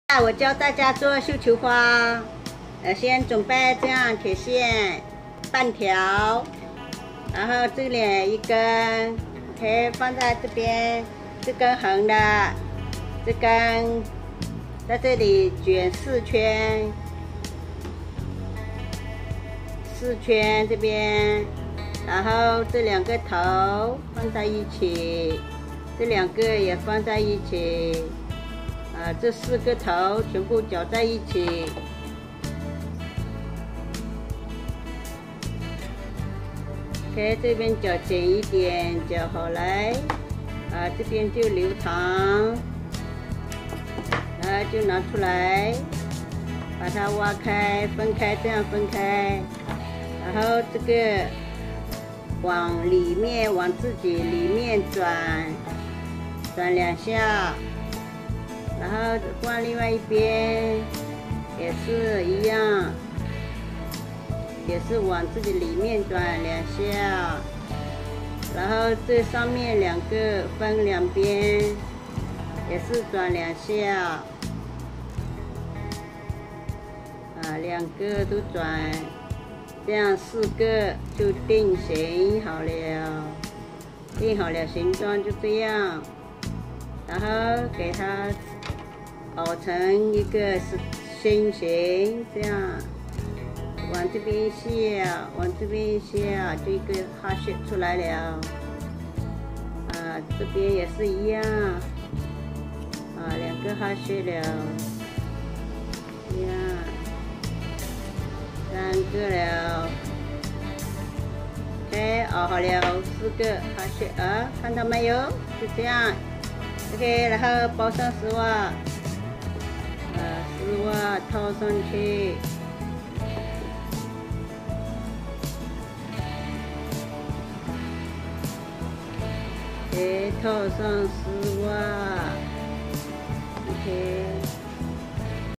我教大家做绣球花，先准备这样铁线半条，然后这里一根，OK， 放在这边，这根横的，这根在这里卷4圈，4圈这边，然后这2个头放在一起，这2个也放在一起。这4个头全部搅在一起。OK， 这边搅紧一点，搅好来，这边就留长，然后就拿出来，把它挖开，分开，这样分开，然后这个往里面，往自己里面转2下。然后换另外一边，也是一样，也是往自己里面转2下，然后这上面2个分2边，也是转2下，2个都转，这样4个就定型好了，定好了形状就这样，然后给它凹成一个心形，这样往这边下，往这边下，就一个哈穴出来了。这边也是一样，2个哈穴了，这样3个了。OK， 凹好了4个哈穴看到没有？就这样。OK， 然后包上丝袜。丝袜套上去，套上丝袜 ，OK。